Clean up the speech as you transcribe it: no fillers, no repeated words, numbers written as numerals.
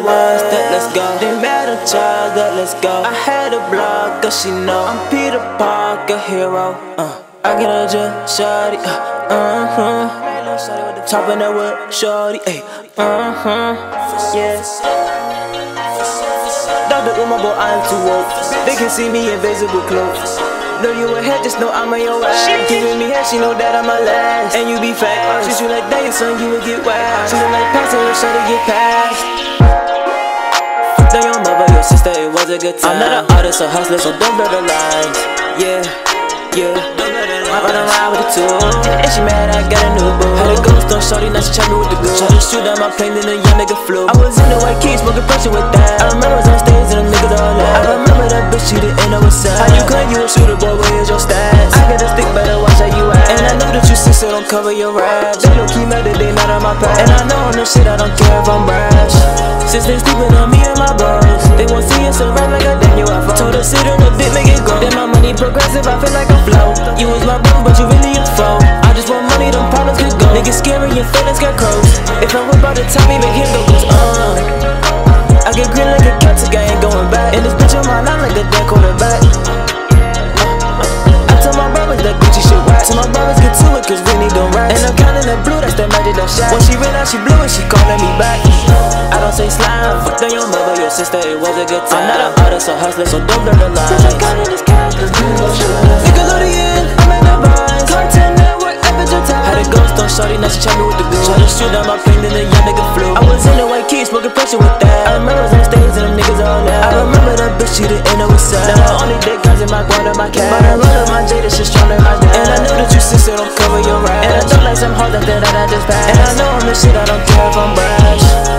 ones that let's go. They mad at child that let's go. I had a blog, cause she know I'm Peter Parker, hero. I get a jet, shawty, Topping that with shawty, yes. Doctor with my boy, I'm too woke. They can see me in invisible clothes. Know you ahead, just know I'm on your ass. Giving me head, she know that I'm a last. And you be fat, treat you like that, son, you would get wild. Treat her like passing, try to get past. Tell your mother, your sister, it was a good time. I'm not an artist or hustler, so don't blur the lines. Yeah, I run around with a tool, and she mad I got a new boo. Had a ghost on shorty, now she check me with the glue. Try to shoot down my plane, then a young nigga flew. I was in the white key, smoking pressure with that. I remember I was on stage and them niggas all laugh. I remember that bitch, she didn't know what's up. How you claim you a shooter, boy, where is your stats? I got a stick, better watch how you act. And I know that you sick, so don't cover your raps. They low key mad that they not on my path. And I know on the shit, I don't care if I'm brash. Since they sleeping on me and my bros, they won't see us around like a Daniel iPhone. Told her sit on the bit, make it go. Then my money progressive, I feel like I'm flow. You was my bro, but you really a foe. I just want money, them problems could go. Niggas scary, your feelings got crows. If I whip out the top, me make him go I get green like a Celtic, I ain't going back. And this bitch on my line like a dead quarterback. I tell my brothers that Gucci shit whack. Tell my brothers get to it, cause we need them racks. And I'm counting the blue, that's that magic, that shot. When she ran out, she blew it, she calling me back. I don't say slime, fuck on your mother, your sister, it was a good time. I'm not an artist or hustler, so don't blur the lines. Since I got in this cash, cause we gon' shine. Nickelodeon, I'm in the vines. Cartoon Network, Epic Time. Had a ghost on shorty, now she check me with the glue. Try to shoot down my plane, then a young nigga flew. I was in the white key, smoking pressure with that. I remember I was on stage and them niggas all laugh. I remember that bitch, she didn't know what's up. Now I only date guns in my guard and my cash. But I roll up my Jada, shit strong like my dad. And I know that you sick, so don't cover your rap. And I don't like some hard that I just passed. And I know I'm the shit, I don't care if I'm brash.